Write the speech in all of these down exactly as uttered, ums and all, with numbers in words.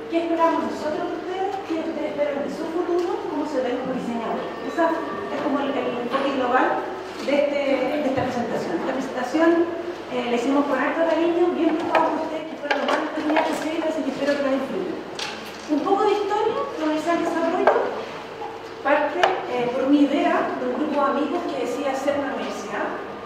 ¿Qué esperamos nosotros de ustedes? ¿Qué ustedes esperan de su futuro? ¿Cómo se ven como diseñadores? Ese es como el, el enfoque global de, este, de esta presentación. Esta presentación eh, la hicimos con harto cariño, bien preocupados por ustedes, que fuera lo más determinada posible, así que espero que la disfruten. Un poco de historia de la Universidad de Desarrollo parte eh, por una idea de un grupo de amigos que decía hacer una universidad.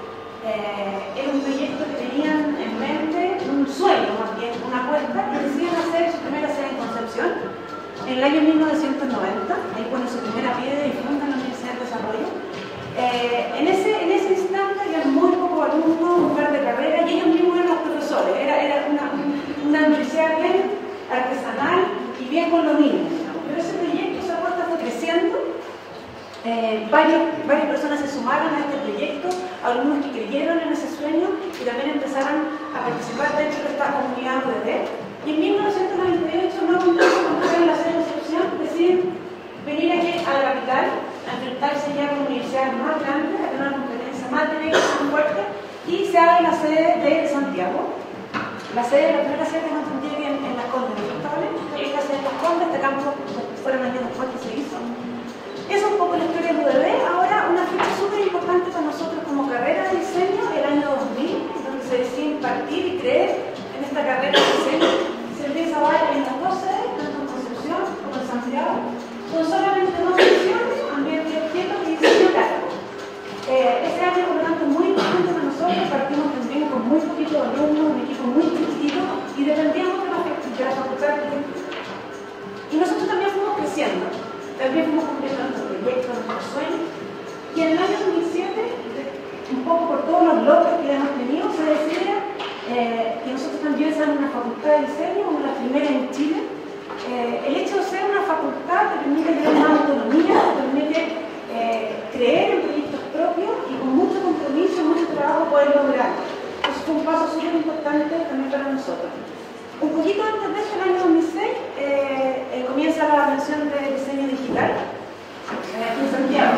Eh, era un proyecto que tenían en mente, un sueño más bien, una apuesta, y decían hacer su primera sede en Concepción en el año mil novecientos noventa. Ahí ponen su primera piedra y fundan la Universidad de Desarrollo. Eh, en, ese, en ese instante eran muy pocos alumnos, un par de carreras, y ellos mismos eran los profesores. Era, era una, una universidad bien artesanal y bien con los niños. Pero ese proyecto, esa apuesta fue creciendo. Eh, varios, varias personas se sumaron a este proyecto, algunos que creyeron en ese sueño y también empezaron a participar dentro de esta comunidad U D D. Y en mil novecientos noventa y ocho, no contaron con estar en la sede de Concepción, deciden venir aquí a la capital, a enfrentarse ya con universidades más grandes, a tener una competencia más directa, más fuerte, y se abre la sede de Santiago. La sede, la primera sede que nos tendría que en, en Las Condes, ¿no? Es la sede de Las Condes, este campo fueron años después que se hizo. Es un poco la historia del U D D. Ahora, una fecha súper importante para nosotros como carrera de diseño, el año dos mil, donde se decide impartir y creer en esta carrera de diseño. Se empieza a dar en las dos sedes, tanto en Concepción como en Santiago, con solamente dos secciones, ambiente de objetos y diseño gráfico. Eh, ese año, por lo tanto, es muy importante para nosotros. Partimos también con muy poquitos alumnos, un equipo muy chiquitito, y dependíamos de la, de la facultad de arquitectura. Y nosotros también fuimos creciendo. También fuimos cumpliendo nuestros proyectos, nuestros sueños. Y en el año dos mil siete, un poco por todos los logros que hemos tenido, se decide eh, que nosotros también seamos una facultad de diseño, como la primera en Chile. Eh, el hecho de ser una facultad te permite tener más autonomía, te permite eh, creer en proyectos propios y con mucho compromiso y mucho trabajo poder lograrlo. Eso fue un paso súper importante también para nosotros. Un poquito antes de eso, en el año dos mil seis, eh, eh, comienza la mención de diseño digital eh, en Santiago.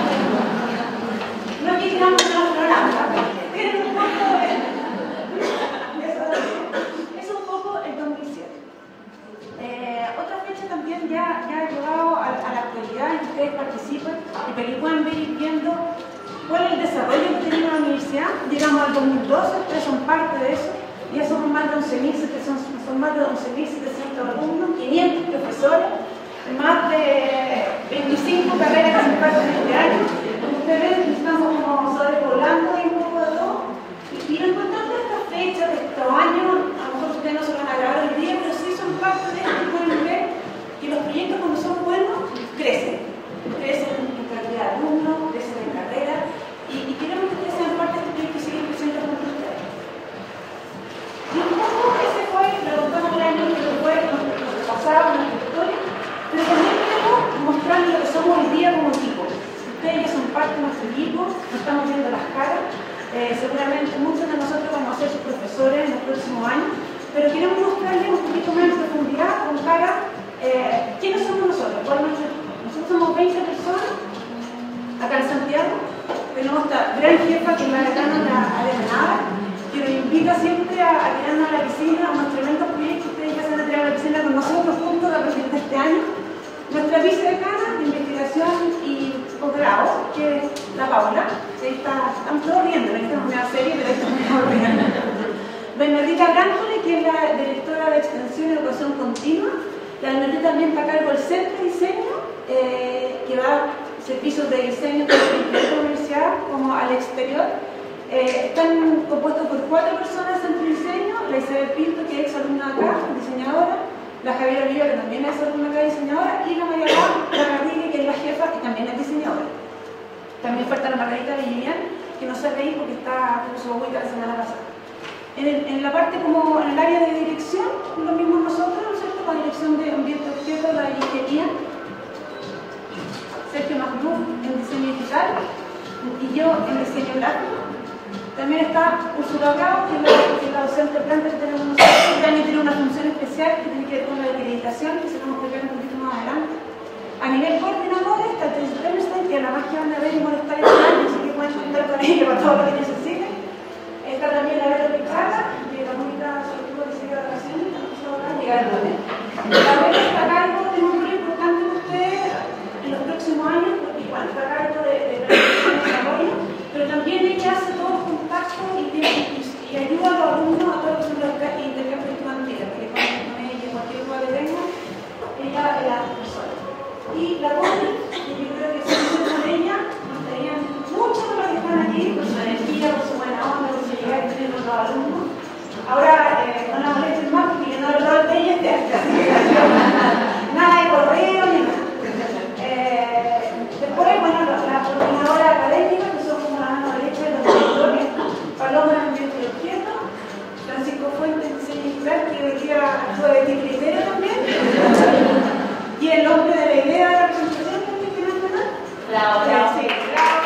No aquí tiramos una florada, tienen un poco de... Eso es un poco el dos mil siete. Eh, otra fecha también ya, ya ha llegado a, a la actualidad en que ustedes participan y para que puedan ver y viendo cuál es el desarrollo que tiene la universidad. Llegamos al dos mil doce, ustedes son parte de eso. Ya somos más de once mil setecientos, son más de once mil setecientos alumnos, quinientos profesores, más de veinticinco carreras que se imparten este año. Como ustedes ven, estamos como sobrepoblando y un poco de todo. Y, y lo importante de estas fechas, de estos años, a lo mejor ustedes no se van a grabar hoy día, pero sí son parte de esto y pueden ver que los proyectos cuando son buenos, crecen. Crecen en cantidad de alumnos, crecen en carrera, y, y queremos que ustedes sean parte de este proyecto y siguen creciendo con ustedes. Y un poco ese fue, lo contamos el año que fue nuestro pasado, nuestra historia, pero también queremos mostrarles lo que somos hoy día como equipo. Ustedes ya son parte de nuestro equipo, nos estamos viendo las caras, eh, seguramente muchos de nosotros vamos a ser sus profesores en el próximo año, pero queremos mostrarles un poquito más en profundidad, con cara, eh, quiénes somos nosotros, cuál es nuestro equipo. Nosotros somos veinte personas, acá en Santiago, tenemos esta gran jefa que es la decana de la Alemana, que nos invita siempre a, a tirarnos a la piscina, a unos tremendos proyectos. Ustedes ya se van a tirar a la piscina con nosotros juntos a partir de este año. Nuestra vicedecana de investigación y posgrado, que es la Paula, que está, estamos todos riendo, no es que es una serie, pero esto es muy aburrido. Bernardita Brancole, que es la directora de Extensión y Educación Continua. La Bernardita también está a cargo del Centro de Diseño, eh, que va a servicios de diseño tanto en la universidad como al exterior. Eh, están compuestos por cuatro personas en el diseño: la Isabel Pinto, que es ex alumna acá, diseñadora, la Javiera Oliva, que también es alumna acá, diseñadora, y la María Garrigue, que es la jefa, que también es diseñadora. También falta la Margarita Vivian, que no se reí porque está con su agüita la semana pasada. En, el, en la parte como en el área de dirección, lo mismo nosotros, ¿no es cierto? Con dirección de ambiente objeto, la ingeniería. Sergio Magnuf en diseño digital y yo en diseño gráfico. También está Úrsula Bravo, que es la, que es la docente de planta que tenemos nosotros, que también tiene una función especial que tiene que ver con la acreditación, que se lo vamos a explicar un poquito más adelante. A nivel coordinador está Tess Bernstein, que es la más que van a ver y molestar este año, así que pueden contar con ella para todo lo que necesiten. Está también la Vera Picada, que la única sobre todo que se queda vacaciones, no se va a llegar el lunes. La web está a cargo de un rol importante de ustedes en los próximos años, porque igual está a cargo de, de planificación y desarrollo, pero también ella hace todos los contactos y, tiene, y, y ayuda a los alumnos a todos los intercambios estudiantiles, porque con, con ella, cualquier cosa que tenga, ella es la profesora. Y la Connie, que yo creo que si no con ella, nos tenían muchos de los que están aquí, por su energía, por su buena onda, por su llegar y tener los alumnos. Ahora eh, no la molesten más porque yo no hablo de ella, nada de correo ni nada. Eh, después, bueno, la, la coordinadora académica, que son como la mano derecha de los directores, Paloma en ambiente y objeto, Francisco Fuentes en diseño digital, que hoy día actúa de criterio también, y el hombre de la idea de la presentación también, que no es verdad. Bravo, bravo. Sí, bravo.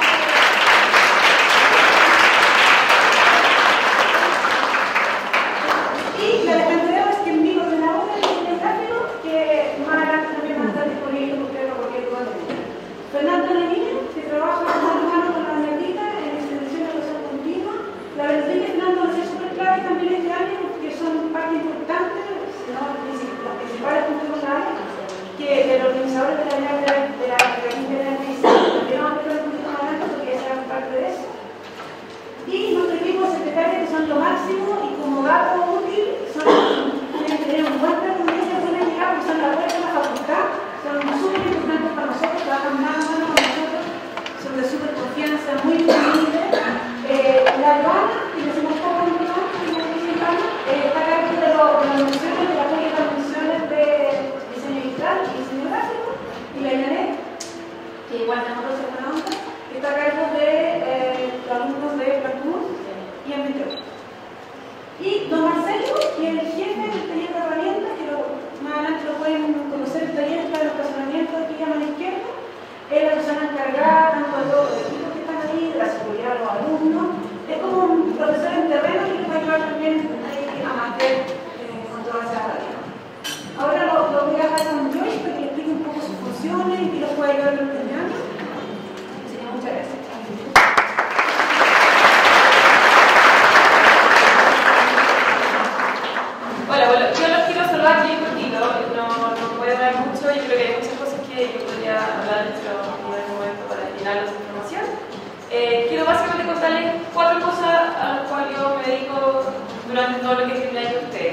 Y la descansadera es que en vivo de la obra tiene el gráfico que más adelante también va a estar disponible porque no cualquier cosa. Fernando Levín, que trabaja mano a mano con la Bernardita en extensión de educación continua. La Bernardita y Fernando van a ser súper claves también este año porque son parte importante, no los principales puntos de la área, que de los organizadores de la de la de la de la que vamos a ver un poquito más adelante porque ya serán parte de eso. Y nuestro equipo de secretarios que son lo máximo y como dato útil son, tienen que tener un buen prejuicio de la llegada porque son la puerta de la facultad, son súper importantes para nosotros, trabajan mano a mano con nosotros, son de súper confianza, muy disponibles. Eh, la Joana, que nos hemos poco en el eh, está a cargo de, lo, de las misiones, de la apoyo de las misiones de diseño digital y diseño gráfico, y la Yanet, que igual nosotros se buena onda, está a cargo de eh, los alumnos de Cartoon y Ambiente. Y don Marcelo, que es el jefe del taller de herramientas, que lo, más adelante lo pueden conocer, el taller está en el estacionamiento aquí a mano izquierda, es la persona encargada tanto de todos los equipos que están ahí, de la seguridad de los alumnos, es como un profesor en terreno que les va a ayudar también ahí a mantener eh, con toda esa radio. Ahora lo, lo voy a dejar con Joyce para que le explique un poco sus funciones y los pueda ayudar en el año. Muchas gracias. Hola, bueno, yo los quiero saludar bien cortito, no, no puedo hablar mucho, yo creo que hay muchas cosas que yo podría hablar, pero no es el momento para llenarlos de información. Eh, quiero básicamente contarles cuatro cosas a las cuales yo me dedico durante todo lo que es el año de ustedes.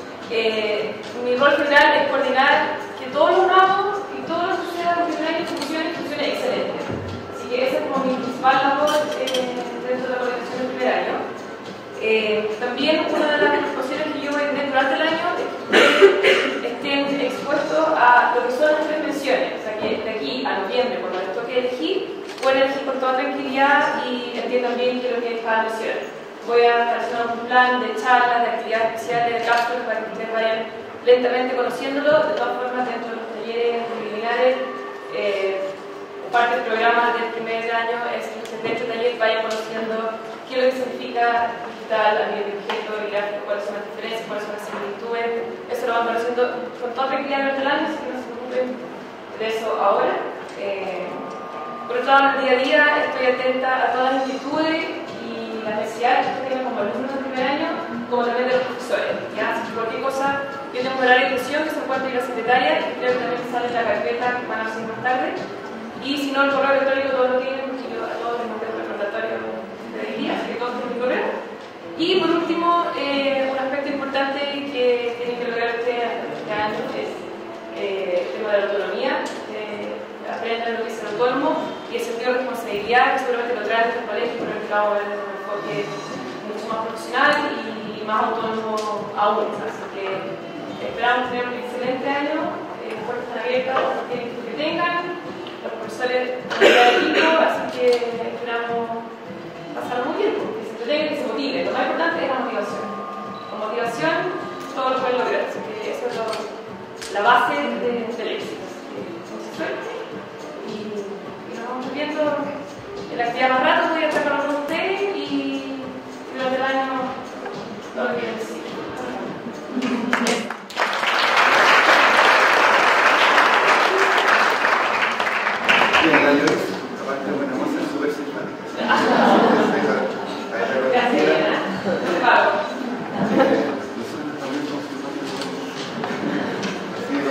Eh, mi rol general es coordinar que todos los ramos y todo lo que suceda en el año funcione y funcione excelente. Así que esa es como mi principal labor eh, dentro de la coordinación del primer año. Eh, también una de las preocupaciones que yo voy a tener durante el año es que estén expuestos a lo que son las tres menciones, o sea que de aquí a noviembre, cuando les toque elegir, pueden elegir con toda tranquilidad y entiendan bien qué es lo que es cada mención. Voy a estar haciendo un plan de charlas, de actividades especiales, de cápsulas para que ustedes vayan lentamente conociéndolo. De todas formas, dentro de los talleres preliminares, eh, parte del programa del primer año es que ustedes dentro del taller vayan conociendo qué es lo que significa digital a nivel de objeto y gráfico, cuáles son las diferencias, cuáles son las similitudes. Eso lo vamos haciendo con toda tranquilidad durante el año, así que no se preocupen de eso ahora. Eh, por otro lado, en el día a día estoy atenta a todas las inquietudes y las necesidades que ustedes tienen como alumnos del primer año, como también de los profesores. ¿Ya? Así que cualquier cosa, yo tengo un horario de inclusión que se encuentra en la secretaria y que creo que también sale en la carpeta que van a hacer más tarde. Y si no, el correo electrónico todos lo tienen, porque yo a todos les mandé un recordatorio de hoy día, así que todos tienen mi correo. Y por último, eh, un aspecto importante que tienen que lograr ustedes este año es eh, el tema de la autonomía. Eh, aprendan lo que es el autónomo y el sentido de responsabilidad, que seguramente lo traen desde el colegio, pero que vamos a ver desde un enfoque mucho más profesional y más autónomo aún. Así que esperamos tener un excelente año, eh, puertas abiertas, los tiempos que tengan, los profesores del equipo, así que esperamos pasarlo muy bien, porque se entretengan y que se motiven. Lo más importante es la motivación. Con motivación todo lo pueden lograr, así que eso es lo, la base de, del éxito. Mucha suerte. Y nos vamos viendo en la actividad más rato. Voy a estar con algunos de ustedes y durante el año todo lo que necesito. Bien, la Joyce, aparte de buena moza, es súper simpática. Gracias, Elena. Pago. Nosotros también somos simpáticos. Así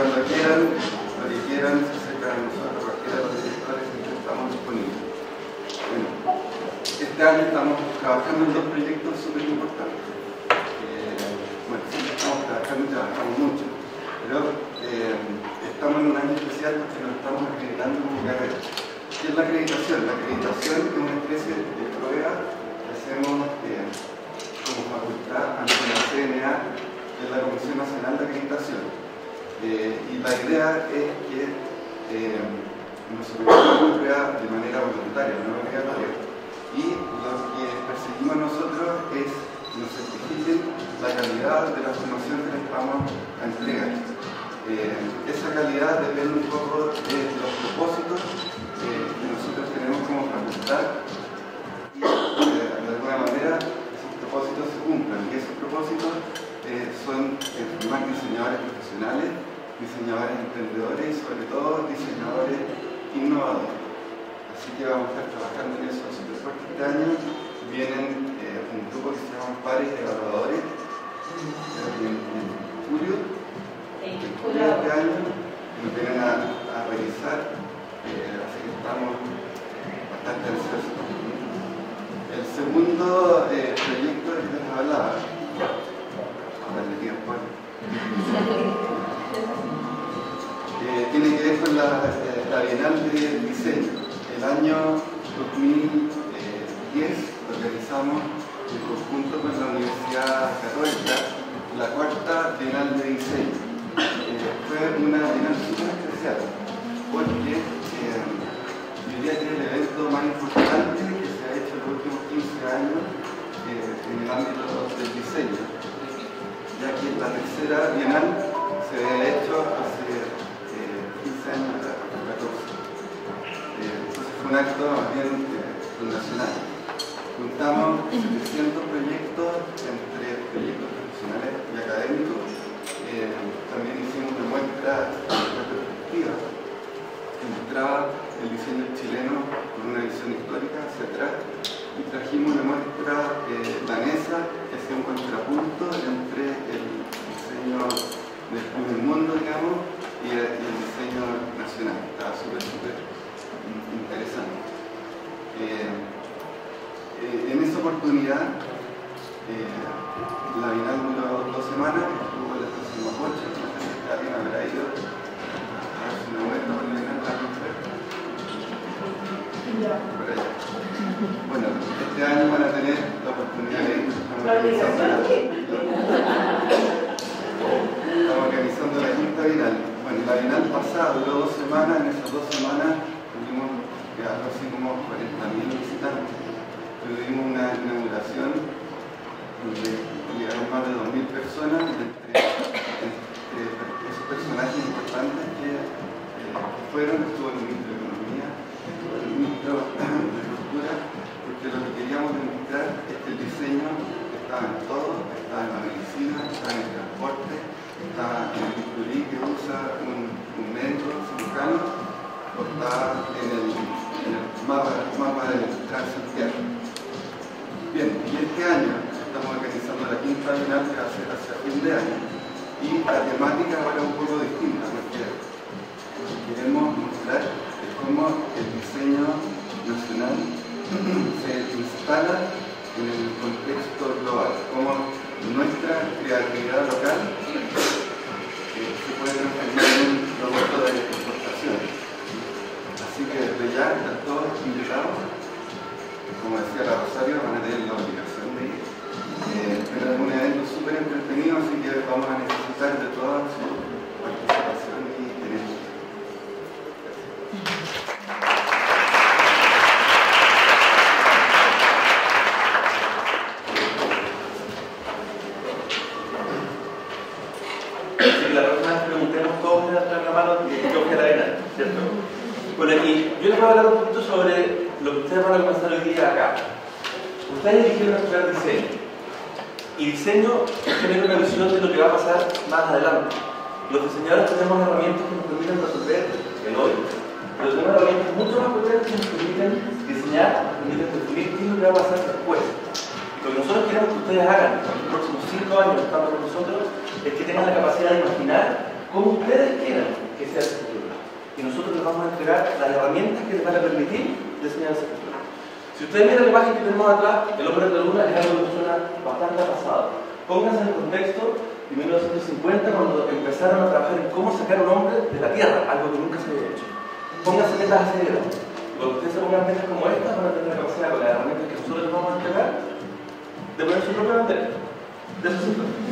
pero eh, estamos en un año especial porque nos estamos acreditando como carrera. ¿Qué es la acreditación? La acreditación es una especie de prueba que hacemos eh, como facultad ante la C N A, que es la Comisión Nacional de Acreditación. Eh, y la idea es que eh, nos sometamos a una prueba de manera voluntaria, no obligatoria. Y lo que perseguimos nosotros es que nos certifiquen la calidad de la formación que les vamos a entregar. Eh, esa calidad depende un poco de los propósitos eh, que nosotros tenemos como facultad y eh, de alguna manera esos propósitos se cumplan. Y esos propósitos eh, son eh, formar diseñadores profesionales, diseñadores emprendedores y sobre todo diseñadores innovadores. Así que vamos a estar trabajando en eso súper fuerte. Este año vienen eh, un grupo que se llama Pares Evaluadores en, en julio, en julio de este año, nos vienen a, a revisar, eh, así que estamos bastante ansiosos. El segundo eh, proyecto que les hablaba, darle tiempo, eh, tiene que ver con la, eh, la Bienal de Diseño. El año dos mil diez organizamos en conjunto con la Universidad Católica la cuarta Bienal de Diseño. Eh, fue una bienal súper especial porque eh, yo diría que es el evento más importante que se ha hecho en los últimos quince años eh, en el ámbito del diseño, ya que la tercera Bienal se había hecho hace eh, quince años, catorce. Un acto más bien eh, fundacional. Juntamos setecientos proyectos entre proyectos profesionales y académicos. Eh, también hicimos una muestra retrospectiva que mostraba el diseño chileno con una visión histórica hacia atrás. Y trajimos una muestra eh, danesa que hacía un contrapunto entre el diseño del primer mundo, digamos, y el, y el diseño nacional. Estaba súper, súper interesante. Eh, eh, en esa oportunidad, eh, la Bienal duró dos semanas, estuvo la próxima ocho, no sé si alguien habrá ido a ver si una vuelta por la Bienal de la mujer. Por allá. Bueno, este año van a tener la oportunidad de ir. Estamos organizando la, estamos organizando la quinta Bienal. Bueno, la Bienal pasada duró dos semanas, en esas dos semanas tuvimos algo así como cuarenta mil visitantes. Tuvimos una inauguración donde llegaron más de dos mil personas, entre, entre esos personajes importantes que, eh, que fueron, estuvo el ministro de Economía, estuvo el ministro de Cultura, porque lo que queríamos demostrar es que el diseño estaba en todo, estaba en la medicina, estaba en el transporte, estaba en el bisturí que usa un, un médico cirujano, o está en el, en el mapa, mapa del Transantiago. Bien, y este año estamos organizando la quinta Bienal que va a ser hacia fin de año. Y la temática ahora es un poco distinta, porque queremos mostrar cómo el diseño nacional se instala en el contexto global, cómo nuestra creatividad local eh, se puede transformar en un producto de exportación. Así que desde ya están todos invitados. Como decía la Rosario, van a tener la obligación de ir. Eh, pero es un evento súper entretenido, así que vamos a necesitar de toda su participación y tenemos. Así que la próxima vez preguntemos cómo se traer la mano y qué objeto era, ¿cierto? Bueno, aquí yo les voy a hablar un poquito sobre lo que ustedes van a comenzar hoy día acá. Ustedes eligieron estudiar diseño. Y diseño es tener una visión de lo que va a pasar más adelante. Los diseñadores tenemos herramientas que nos permiten resolver el hoy, pero tenemos herramientas mucho más potentes que nos permiten diseñar, nos permiten definir qué es lo que va a pasar después. Y lo que nosotros queremos que ustedes hagan en los próximos cinco años estando con nosotros es que tengan la capacidad de imaginar cómo ustedes quieran que sea el futuro. Y nosotros les vamos a entregar las herramientas que les van a permitir diseñar ese futuro. Si ustedes miran la imagen que tenemos atrás, el hombre de la luna es algo que suena bastante pasado. Pónganse en el contexto en mil novecientos cincuenta, cuando empezaron a trabajar en cómo sacar un hombre de la Tierra, algo que nunca se había hecho. Pónganse metas así de grandes. Cuando ustedes se pongan metas como estas, van a tener la capacidad con las herramientas que nosotros les vamos a entregar de poner su propia bandera. De eso se trata.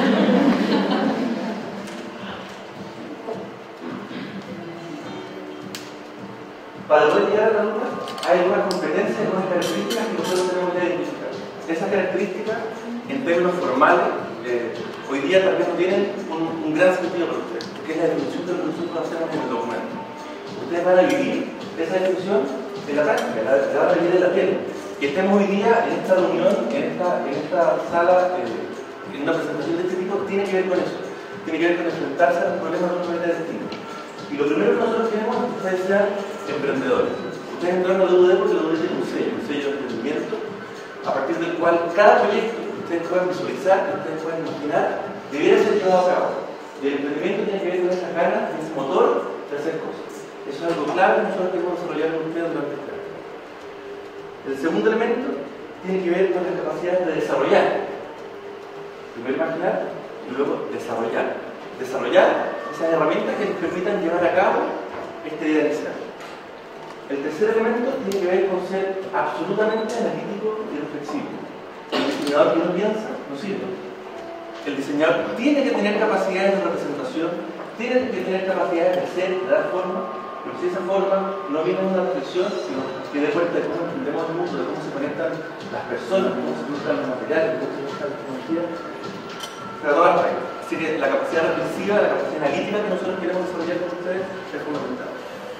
Para poder llegar a la luna hay algunas competencias, algunas características que nosotros tenemos que identificar. Esas características, en términos formales, eh, hoy día también no tienen un, un gran sentido para ustedes, porque es la definición de lo que nosotros hacemos en el documento. Ustedes van a vivir esa definición en la práctica, la, la van a vivir en la piel. Que estemos hoy día en esta reunión, en esta, en esta sala, eh, en una presentación de este tipo, tiene que ver con eso. Tiene que ver con enfrentarse a los problemas de un planeta distinto. Y lo primero que nosotros queremos es que ustedes sean emprendedores. Ustedes entraron a la U D porque la U D tiene un sello, un sello de emprendimiento, a partir del cual cada proyecto que ustedes puedan visualizar, que ustedes puedan imaginar, debiera ser llevado a cabo. Y el emprendimiento tiene que ver con esas ganas, ese motor de hacer cosas. Eso es algo clave que nosotros queremos desarrollar con ustedes durante este año. El segundo elemento tiene que ver con las capacidades de desarrollar. Primero imaginar y luego desarrollar. Desarrollar esas herramientas que nos permitan llevar a cabo esta idea inicial. El tercer elemento tiene que ver con ser absolutamente analítico y reflexivo. El diseñador que no piensa no sirve. El diseñador tiene que tener capacidades de representación, tiene que tener capacidades de hacer, de dar forma, pero si esa forma no viene de una reflexión, sino que dé cuenta de cómo entendemos el mundo, de cómo se conectan las personas, cómo se conectan los materiales, cómo se conectan las tecnologías, para todas las reglas. Así que la capacidad reflexiva, la capacidad analítica que nosotros queremos desarrollar con ustedes es fundamental.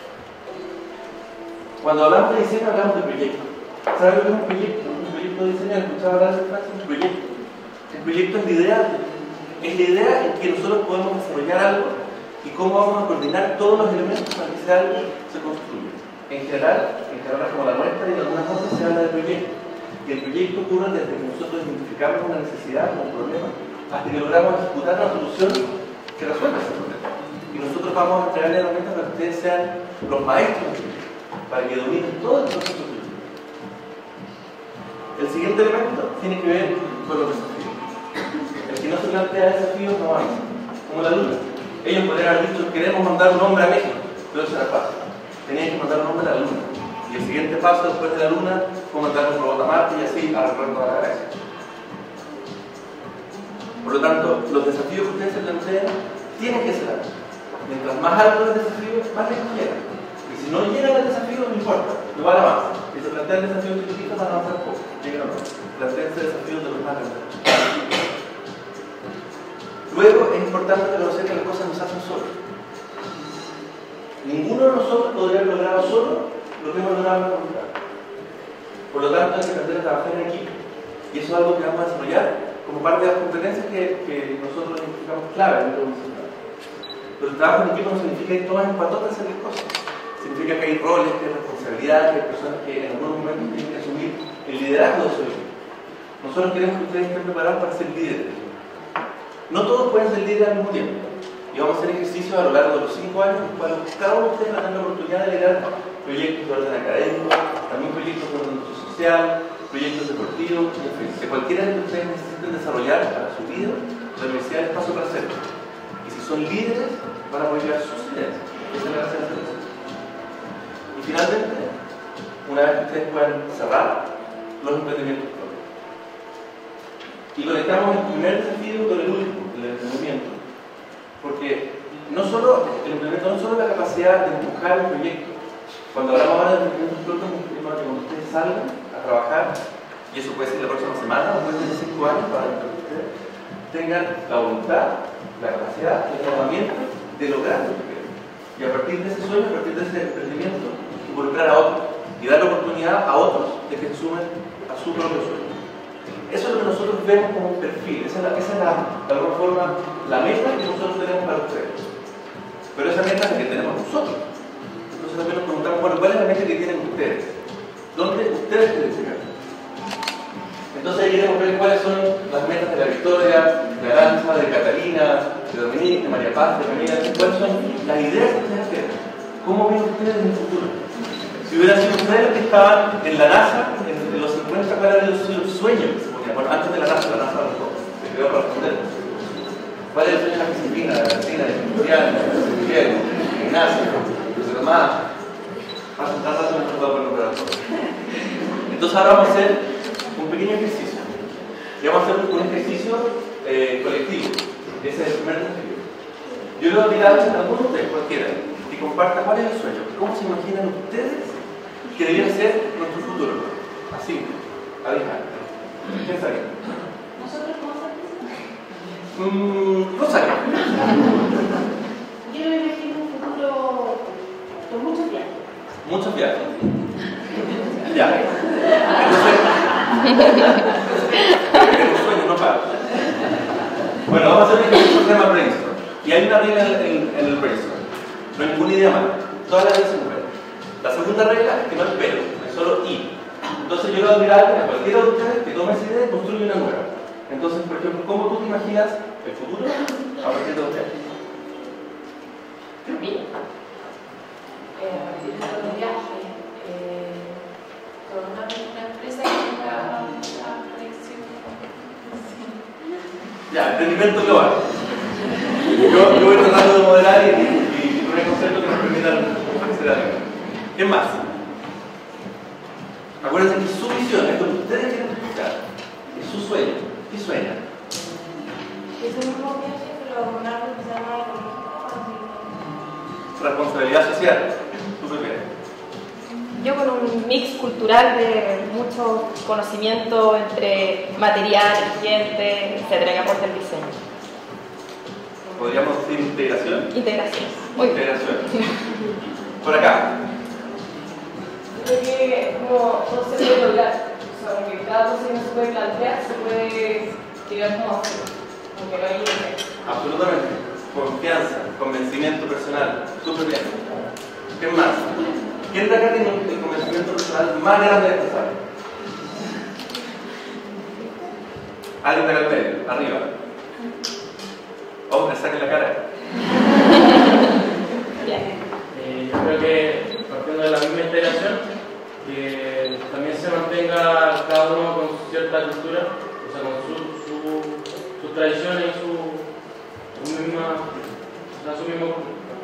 Cuando hablamos de diseño, hablamos de proyecto. ¿Saben lo que es un proyecto? Un proyecto de diseño, ¿escuchaba hablar de esa frase? Un proyecto. El proyecto es la idea, es la idea en que nosotros podemos desarrollar algo y cómo vamos a coordinar todos los elementos para que ese algo se construya. En general, en carreras como la nuestra y en algunas otras se habla de proyecto. Y el proyecto ocurre desde que nosotros identificamos una necesidad, un problema, hasta que logramos ejecutar una solución que resuelva ese problema. Y nosotros vamos a entregar herramientas para que ustedes sean los maestros, para que dominen todo el proceso de proyecto. El siguiente elemento tiene que ver con los desafíos. El que no se plantea desafíos no avanza, como la luna. Ellos podrían haber dicho, queremos mandar un hombre a México, pero eso era fácil. Tenían que mandar un hombre a la luna. Y el siguiente paso después de la luna fue mandar un robot a Marte y así a recorrer toda la galaxia. Por lo tanto, los desafíos que ustedes se plantean tienen que ser altos. Mientras más alto el desafío, más lejos llegan. Y si no llegan al desafío, no importa, no van a avanzar. Si se plantean desafíos chiquititos, van a avanzar poco. Llegan o no. Planteense desafíos de los más grandes. Luego, es importante reconocer que las cosas no se hacen solos. Ninguno de nosotros podría haber logrado solo lo que hemos logrado en la comunidad. Por lo tanto, hay que aprender a trabajar en equipo. Y eso es algo que vamos a desarrollar como parte de las competencias que, que nosotros identificamos clave en nuestro municipio. Pero el trabajo en equipo no significa ir todas en patotas a hacer las cosas. Significa que hay roles, que hay responsabilidades, que hay personas que en algunos momentos tienen que asumir el liderazgo de su equipo. Nosotros queremos que ustedes estén preparados para ser líderes. No todos pueden ser líderes al mismo tiempo. Y vamos a hacer ejercicios a lo largo de los cinco años en los cuales cada uno de ustedes va a tener la oportunidad de liderar proyectos de orden académico, también proyectos de orden social, proyectos deportivos, en fin, que cualquiera de ustedes necesiten desarrollar para su vida, la universidad es paso para hacerlo. Y si son líderes, van a poder llevar sus ideas. Esa es la gracia de hacer eso. Y finalmente, una vez que ustedes puedan cerrar los emprendimientos propios. Y conectamos el primer desafío con el último, el emprendimiento. Porque no solo el emprendimiento, no solo la capacidad de empujar el proyecto. Cuando hablamos ahora de emprendimientos propios, nos referimos a que cuando ustedes salgan a trabajar, y eso puede ser la próxima semana o puede ser en cinco años para que ustedes tengan la voluntad, la capacidad, la herramienta de lograr lo que quieren. Y a partir de ese sueño, a partir de ese emprendimiento, involucrar a otros y dar la oportunidad a otros de que sumen a su propio sueño. Eso es lo que nosotros vemos como un perfil, esa es, la, esa es la, de alguna forma la meta que nosotros tenemos para ustedes. Pero esa meta es la que tenemos nosotros. Entonces también nos preguntamos, bueno, ¿cuál es la meta que tienen ustedes? ¿Dónde ustedes quieren llegar? Entonces ahí queremos ver cuáles son las metas de la Victoria, de Aranza, de Catalina, de Dominique, de María Paz, de Camila, cuáles son las ideas que ustedes tienen. ¿Cómo ven ustedes en el futuro? Si hubieran sido ustedes los que estaban en la NASA, en, en los cincuenta, ¿cuál era el sueño que se ponía? Bueno, antes de la NASA, la NASA no se creó para responder. ¿Cuál es el sueño de la Josefina, de la vecina, de Cristian, de Miguel, de Ignacio, de su hermana? Más un tanto no puedo nombrar todo. Entonces ahora vamos a hacer un pequeño ejercicio. Y vamos a hacer un ejercicio eh, colectivo. Ese es el primer desafío. Yo le voy a mirar a algunos de ustedes, cualquiera, y comparta cuál es el sueño. ¿Cómo se imaginan ustedes que debería ser nuestro futuro? Así, a diez años. ¿Quién sabe? ¿Nosotros cómo sabemos? Mmm, no sabe. Yo me imagino un futuro con muchos viajes. Muchos viajes. Ya. Entonces, el sueño no para. Bueno, vamos a hacer un ejercicio que se llama brainstorm. Y hay una regla en, en, en el brainstorm. No hay ninguna idea mala. Todas las ideas se mueven. La segunda regla es que no hay pero, es solo y. Entonces yo le voy a mirar a cualquiera de ustedes que tome esa idea y construye una nueva. Entonces, por ejemplo, ¿cómo tú te imaginas el futuro a partir de ustedes? Eh, a partir de los viajes, eh, con una, una empresa que tenga una conexión. Ya, emprendimiento global. Yo, yo voy tratando de modelar y, y, y poner conceptos que nos permitan hacer algo. ¿Qué más? Acuérdense que su visión, esto que ustedes quieren escuchar, es su sueño. ¿Qué sueñan? Es un mismo viaje, pero con algo que se llama Responsabilidad social. Tú primero. Yo con un mix cultural de mucho conocimiento entre material, gente, etcétera, que aporta el diseño. ¿Podríamos decir integración? Integración. Muy bien. Integración. Por acá. Creo que como todo se puede lograr, o sea, como que cada cosa que no se puede plantear se puede llegar como a hacer, aunque no hay límite. Absolutamente. Confianza, convencimiento personal. Súper bien. ¿Qué más? ¿Quién de acá tiene el convencimiento personal más grande de esta sala? Alguien de acá al medio, arriba. Hombre, saquen la cara. Bien. Eh, yo creo que partiendo de la misma integración, que también se mantenga cada uno con cierta cultura, o sea, con su, su, sus tradiciones y su, su misma, o sea, su mismo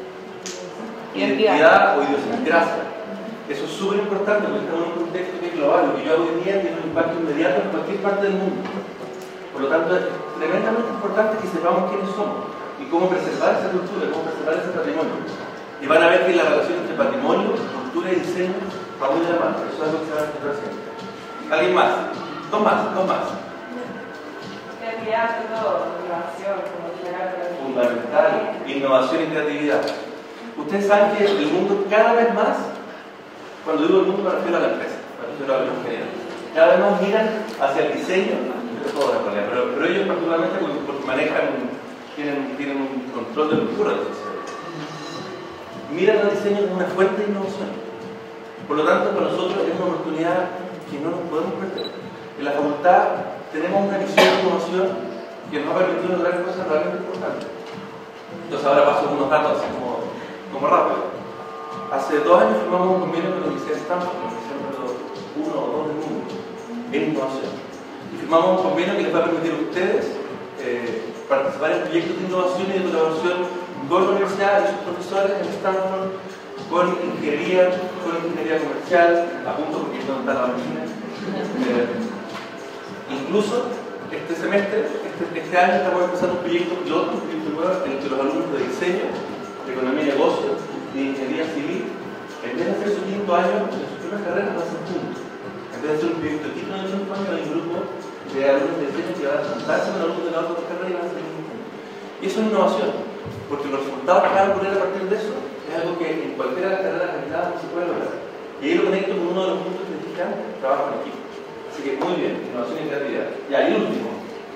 Identidad o idiosincrasia. Eso es súper importante porque estamos en un contexto que es global. Lo que yo hago hoy día tiene un impacto inmediato en cualquier parte del mundo. Por lo tanto, es tremendamente importante que sepamos quiénes somos y cómo preservar esa cultura, cómo preservar ese patrimonio. Y van a ver que la relación entre patrimonio, cultura y diseño va muy de la mano. Eso es algo que se va a encontrar siempre. ¿Alguien más? Dos más, dos más. Creatividad, todo, innovación, como generar. Fundamental, innovación y creatividad. Ustedes saben que el mundo cada vez más, cuando digo el mundo me refiero a la empresa, me refiero a los ingenieros, cada vez más miran hacia el diseño, de todo en realidad, pero, pero ellos particularmente porque, porque manejan, tienen, tienen un control de cultura del diseño. Miran al diseño como una fuente de innovación. Por lo tanto, para nosotros es una oportunidad que no nos podemos perder. En la facultad tenemos una visión de innovación que nos ha permitido lograr cosas realmente importantes. Entonces ahora paso unos datos así como, como rápido. Hace dos años firmamos un convenio con la Universidad de Stanford, la universidad número uno o dos del mundo, en innovación. Y firmamos un convenio que les va a permitir a ustedes eh, participar en proyectos de innovación y de colaboración con la universidad y sus profesores en Stanford, con ingeniería, con ingeniería comercial, a punto porque no está la oficina. Eh, incluso este semestre, este, este año estamos empezando un proyecto piloto, un proyecto nuevo entre los alumnos de diseño, de economía y negocios, de ingeniería civil. En vez de hacer su quinto año, en sus primeras carreras lo hacen juntos. En vez de hacer un proyecto de quinto año, quinto año, hay un grupo de alumnos de diseño que van a juntarse con alumnos de la otra carrera y van a hacer juntos. Y eso es innovación, porque los resultados que van a ocurrir a partir de eso es algo que en cualquiera de las carreras habilitadas no se puede lograr. Y ahí lo conecto con uno de los puntos que dije antes, trabajo en equipo. Así que muy bien, innovación y creatividad. Ya, y el último.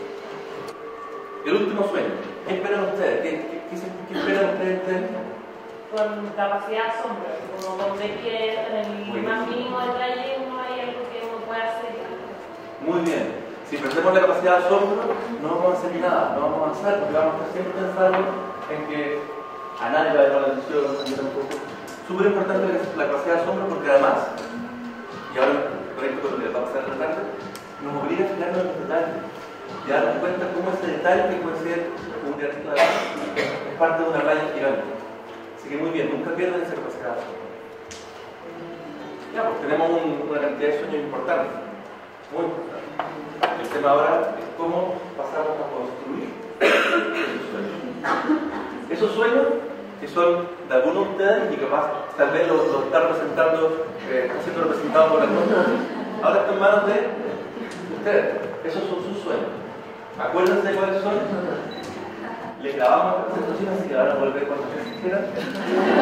El último sueño. ¿Qué esperan ustedes? ¿Qué, qué, qué, qué esperan ustedes? Con capacidad de asombro, como donde que en el más mínimo detalle uno hay algo que uno puede hacer. Muy bien. Si perdemos la capacidad de asombro, no vamos a hacer nada, no vamos a avanzar, porque vamos a estar siempre pensando en que a nadie le va a llamar la atención, a mí tampoco. Súper importante la capacidad de asombro porque además, y ahora conecto con lo que le va a pasar en la tarde, nos obliga a fijarnos en los detalles. y darnos cuenta cómo ese detalle que puede ser un granito de arena es parte de una playa gigante. Así que muy bien, nunca pierdan esa capacidad. Ya, pues tenemos un, una cantidad de sueños importantes, muy importantes. El tema ahora es cómo pasamos a construir esos sueños. Esos sueños que son de algunos de ustedes y que capaz tal vez lo, lo están representando, eh, están siendo representados por la cosa, ahora están en manos de ustedes. Esos son sus sueños. Acuérdense cuáles son. Les grabamos la presentación así que van a volver cuando ustedes quieran.